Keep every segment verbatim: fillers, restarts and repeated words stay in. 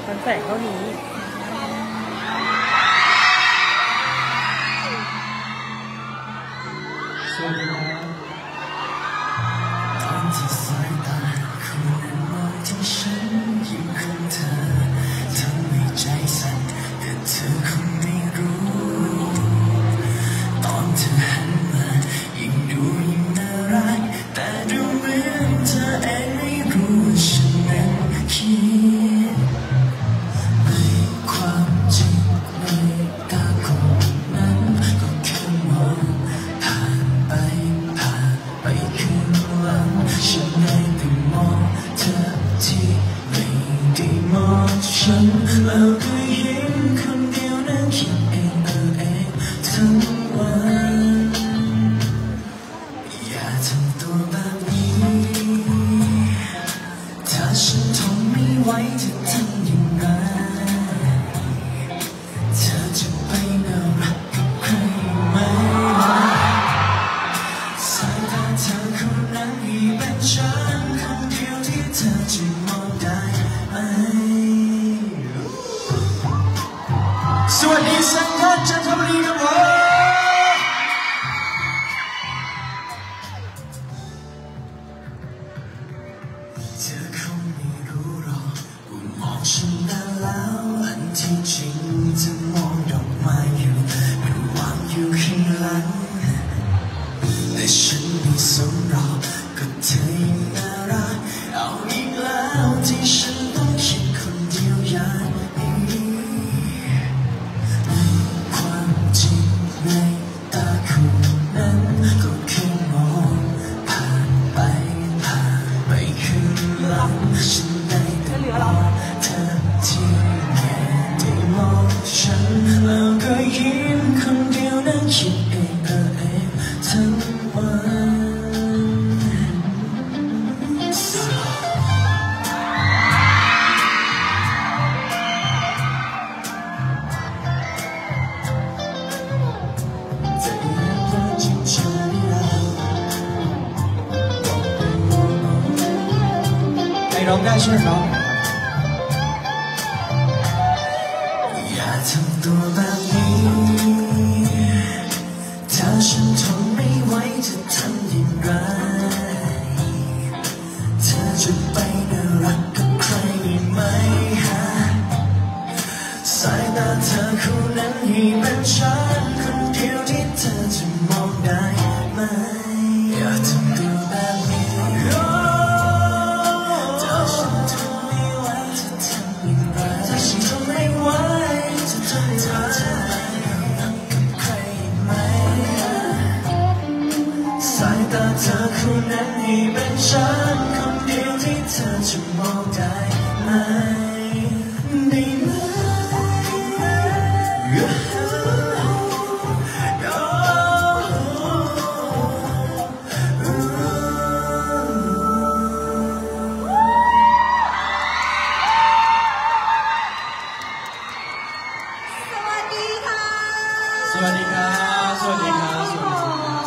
มันแสงเท่านี้สวัสดีครับตอนที่สายตาคุณนั้นมองที่ฉันยิ้มของเธอทำให้ใจสั่นแต่เธอคงไม่รู้ตอนเธอหันมายิ่งดูยิ่งน่ารักแต่ดูเหมือนเธอเองไม่รู้ฉันนั้นคิดในความจริงในตาคนนั้นก็แค่มองผ่านไปผ่านไปคืนหลังฉันได้แต่มองเธอที่ไม่ได้มองฉันแล้วก็ยิ้มคนเดียวนั้นคิดเองเออเองทั้งวันอย่าทำตัวแบบนี้ถ้าฉันทนไม่ไหวจะทำยังไงเธอจะไปน่ารักกับใครไหมสายตาเธอคนนั้นมีเป็นฉันคนเดียวที่เธอจะมองได้ไหมสวัสดีสังกัดจันทบุรีครับผมเธอคงไม่รู้หรอกว่ามองฉันนานแล้วอันที่จริงเธอมองดอกไม้อยู่มันวางอยู่ข้างหลังแต่ฉันไม่สนหรอกก็เธอยังน่ารักเอาอีกแล้วที่ฉันต้องคิดคนเดียวอย่างนี้ในความจริงในตาคู่นั้นก็แค่มองผ่านไปผ่านไปคืนหลังฉันได้แต่มองเธอที่ไม่ได้มองฉันแล้วก็ยิ้มคนเดียวนั้นคิดเองเออเองทั้งวันร้องได้ใช่ไหมครับอย่าทำตัวแบบนี้ถ้าฉันทนไม่ไหวจะทำอย่างไรเธอจะไปน่ารักกับใครไหมฮะสายตาเธอคู่นั้นให้เป็นฉันคนเดียวที่เธอจะมองได้ไหมอย่าทำตัวแบบนี้สายตาเธอคู่นั้นให้เป็นฉันคนเดียวที่เธอจะมองได้ไหมได้ไหมสวัสดีครับสวัสดีครับสวัสดีครับ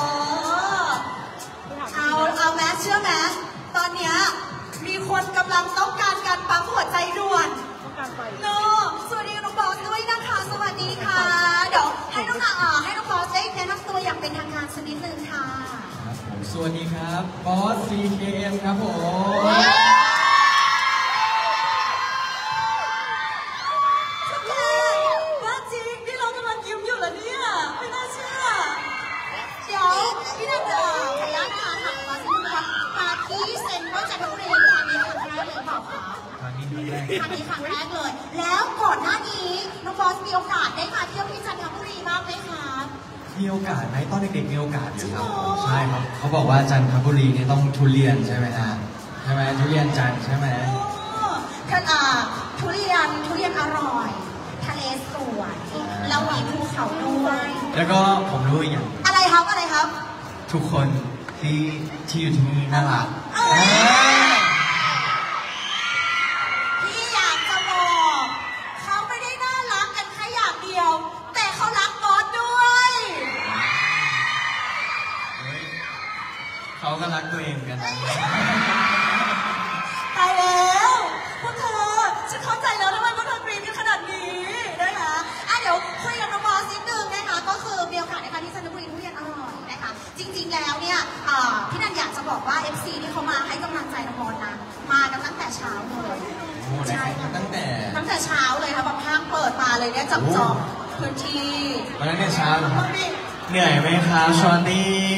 เอาเอาแมสเชื่อแมสตอนเนี้ยมีคนกำลังต้องการการปั๊มหัวใจด่วนต้องการไปเนอะสวัสดีน้องบอสด้วยนะคะสวัสดีค่ะเดี๋ยวให้น้องอ่าให้น้องบอสได้แนะนำตัวอย่างเป็นทางการสักนิดนึงค่ะครับผมสวัสดีครับบอส ซี เค เอ็ม ครับผมว่าจริงที่เรากำลังยิ้มอยู่เหรอเนี่ยไม่น่าเชื่อเดี๋ยวพี่นันจะขออนุญาตนะคะถามบอสนิดนึงว่ามาที่เซ็นทรัลจันทบุรีครั้งนี้ครั้งแรกเลยเปล่าคะครั้งนี้ครั้งแรกครั้งนี้ครั้งแรกเลยแล้วก่อนหน้านี้น้องบอสมีโอกาสได้มาเที่ยวที่จันทบุรีบ้างไหมคะมีโอกาสไหมตอนเด็กๆมีโอกาสอยู่ครับใช่ครับเขาบอกว่าจันทบุรีนี่ต้องทุเรียนใช่ไหมฮะใช่ไหมทุเรียนจันทร์ใช่ไหมคืออ่าทุเรียนทุเรียนอร่อยทะเลสวยแล้วมีภูเขาด้วยแล้วก็ผมรู้อีกอย่างอะไรครับอะไรครับทุกคนที่ที่อยู่ที่นี่น่ารักพี่อยากจะบอกเขาไม่ได้น่ารักกันแค่อย่างเดียวแต่เขารักบอสด้วยเขาก็รักตัวเองกันนะตายแล้วพวกเธอฉันเข้าใจแล้วทำไมพวกเธอดี๋ยวคุยกับน้องบอสนิดนึงนะคะก็คือมีโอกาสนะคะที่จันทบุรีทุเรียนอร่อยนะคะจริงๆแล้วเนี่ยพี่นันอยากจะบอกว่า เอฟ ซี ที่เขามาให้กำลังใจน้องบอสนะมากันตั้งแต่เช้าเลยใช่ตั้งแต่ตั้งแต่เช้าเลยค่ะบางห้างเปิดมาเลยเนี่ยจับจองพื้นที่มาตั้งแต่เช้าเหรอเหนื่อยไหมคะชอนนี่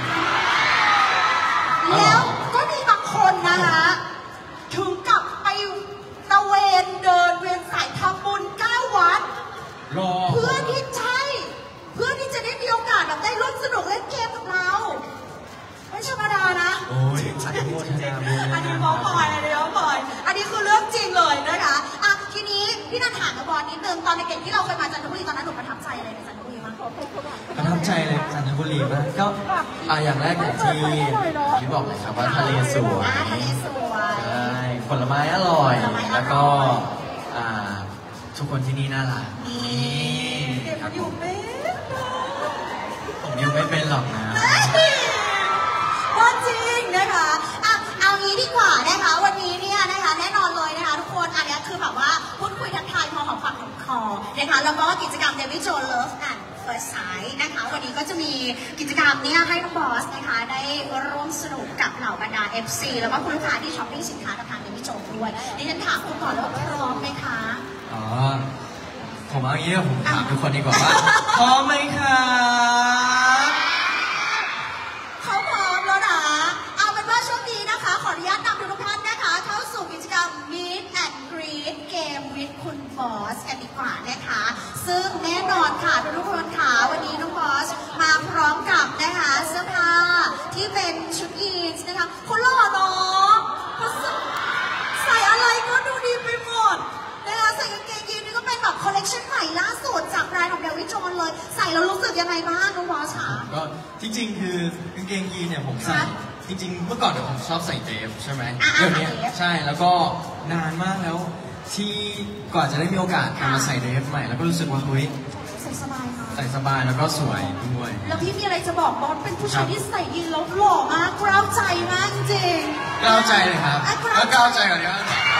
แล้วก็มีบางคนนะคะถึงกับไปตะเวนเดินเวียนสายทำบุญเก้าวัดเพื่อที่ใช่เพื่อที่จะได้มีโอกาสแบบได้ร่วมสนุกเล่นเกมกับเราไม่ธรรมดานะโอ้ยอันนี้อันนี้ฟ้องปล่อยอันนี้ฟ้องปล่อยอันนี้คือเรื่องจริงเลยนะคะอ่ะทีนี้พี่นันถามกับบอลนิดนึงตอนเด็กๆที่เราเคยมาจันทบุรีตอนนั้นหนูประทับใจอะไรในจันทบุรีบ้างประทับใจเลยจันทบุรีมากก็อ่ะอย่างแรกอย่างที่ที่บอกเลยครับว่าทะเลสวยทะเลสวยใช่ผลไม้อร่อยแล้วก็อ่าทุกคนที่นี่น่ารักนี่ผมอยู่ไม่ผมอยู่ไม่เป็นหรอกนะว่าจริงนะคะอ่ะเอางี้ดีกว่านะคะวันนี้เนี่ยนะคะแน่นอนเลยนะคะทุกคนอันนี้คือแบบว่าพูดคุยทักทายพอหอมปากหอมคอนะคะแล้วก็กิจกรรม David Joe Love and First Sight นะคะวันนี้ก็จะมีกิจกรรมนี้ให้น้องบอสนะคะได้ร่วมสนุกกับเหล่าบรรดา เอฟ ซี แล้วก็คุณลูกค้าที่ช้อปปิ้งสินค้าทาง David Joe ด้วยดิฉันถามคุณก่อนว่าพร้อมไหมคะอ๋อผมเอางี้ผมถามทุกคนดีกว่าว่าพร้อมไหมครับเขาพร้อมแล้วนะเอาเป็นว่าช่วงนี้นะคะขออนุญาตนำทุกท่านนะคะเข้าสู่กิจกรรม Meet and Greet Game with คุณบอสกันดีกว่านะคะซึ่งแน่นอนค่ะทุกคนค่ะวันนี้น้องบอสมาพร้อมกับนะคะเสื้อผ้าที่เป็นชุดยีนส์นะคะคนหล่อเนาะใส่อะไรก็ดูดีไปหมดนะคะใส่กางเกงยีนนี่ก็เป็นแบบคอลเลกชันใหม่ล่าสุดจากแบรนด์ของเดวิดโจนเลยใส่แล้วรู้สึกยังไงบ้างน้องบอสคะก็จริงๆคือกางเกงยีนเนี่ยผมใส่จริงๆเมื่อก่อนเนี่ยผมชอบใส่เดฟใช่ไหมเดี๋ยวนี้ใช่แล้วก็นานมากแล้วที่ก่อนจะได้มีโอกาสมาใส่เดฟใหม่แล้วก็รู้สึกว่าเฮ้ยใส่สบายใส่สบายแล้วก็สวยด้วยแล้วพี่มีอะไรจะบอกบอสเป็นผู้ชายที่ใส่ยีนแล้วหล่อมากกล้าวใจมากจริงกล้าวใจเลยครับแล้วกล้าวใจก่อนเดี๋ยว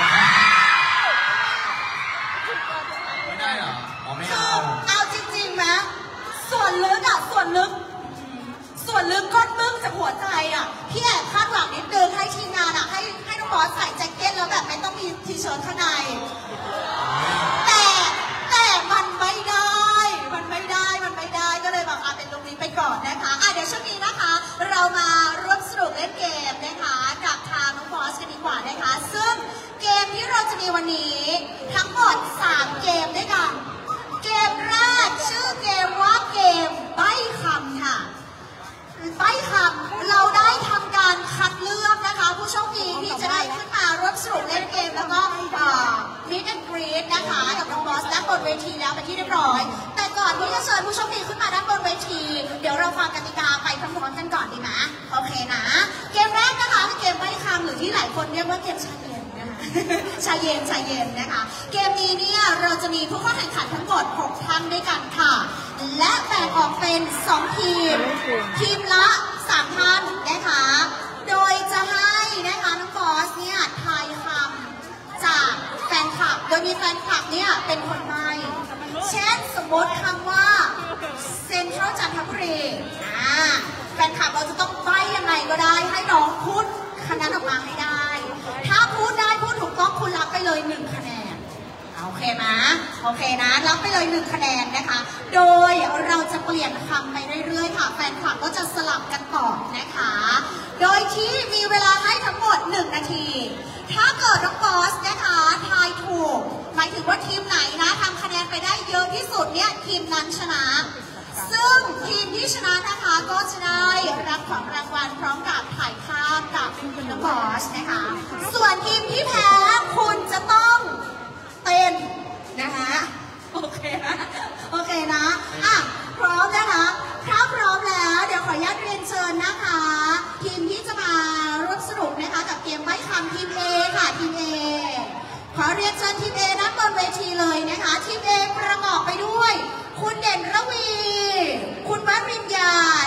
ไม่ได้หรออ๋อไม่เอาเอาจริงๆไหมส่วนลึกอะส่วนลึกส่วนลึกก้นมึงจากหัวใจอ่ะพี่แอบคาดหวังนิดนึงให้ทีมงานอ่ะให้ให้น้องบอสใส่แจ็คเก็ตแล้วแบบไม่ต้องมีทีเชิ้ตข้างในแต่แต่มันไม่ได้มันไม่ได้มันไม่ได้ก็เลยแบบเอาเป็นตรงนี้ไปก่อนนะคะอ่ะเดี๋ยวช่วงนี้นะคะเรามาร่วมสนุกเล่นเกมนะคะกับทางน้องบอสกันดีกว่านะคะซึ่งเกมที่เราจะมีวันนี้ทั้งหมดสามเกมด้วยกันเกมแรกชื่อเกมว่าเกมใบ้คำค่ะใบ้คำเราได้ทำการคัดเลือกนะคะผู้โชคดีที่จะได้ขึ้นมาร่วมสนุกเล่นเกมแล้วก็มิดแอนด์กรีดนะคะกับน้องบอสด้านบนเวทีแล้วเป็นที่เรียบร้อยแต่ก่อนที่จะเชิญผู้โชคดีขึ้นมาด้านบนเวทีเดี๋ยวเราฟังกติกาไปพร้อมๆกันก่อนดีไหมโอเคนะเกมแรกนะคะคือเกมใบ้คำหรือที่หลายคนเรียกว่าเกมชาเย็นนะคะชาเย็นชาเย็นนะคะเกมนี้เนี่ยเราจะมีผู้เข้าแข่งขันทั้งหมดหกท่านด้วยกันค่ะและแบ่งออกเป็นสองทีมทีมละสามท่านนะคะโดยจะให้นะคะน้องบอสเนี่ยทายคำจากแฟนคลับโดยมีแฟนคลับเนี่ยเป็นคนใบ้เช่นสมมติคำว่าเซ็นทรัลจันทบุรีอ่าแฟนคลับเราจะต้องใบ้ยังไงก็ได้ให้น้องพูดคำนั้นออกมาให้ได้ถ้าพูดได้พูดถูกต้องคุณรับไปเลยหนึ่งคะแนนโอเคนะโอเคนะรับไปเลยหนึ่งคะแนนนะคะโดยเราจะเปลี่ยนคำไปเรื่อยๆค่ะแฟนคลับก็จะสลับกันตอบนะคะโดยที่มีเวลาให้ทั้งหมดหนึ่งนาทีถ้าเกิดน้องบอสนะคะทายถูกหมายถึงว่าทีมไหนนะทำคะแนนไปได้เยอะที่สุดเนี่ยทีมนั้นชนะซึ่งทีมที่ชนะนะคะก็จะได้รับของรางวัลพร้อมกับถ่ายภาพกับน้องบอสนะคะส่วนทีมที่แพ้คุณจะต้องเต้นนะคะโอเคนะโอเคนะอ่ะพร้อมนะคะถ้าพร้อมแล้วเดี๋ยวขออนุญาตเรียนเชิญนะคะทีมที่จะมาร่วมสนุกนะคะกับเกมใบ้คำทีม A ค่ะทีม A ขอเรียนเชิญทีม A ด้านบนเวทีเลยนะคะทีม A ประกอบไปด้วยคุณเด่นระวีคุณวัชรินญาณ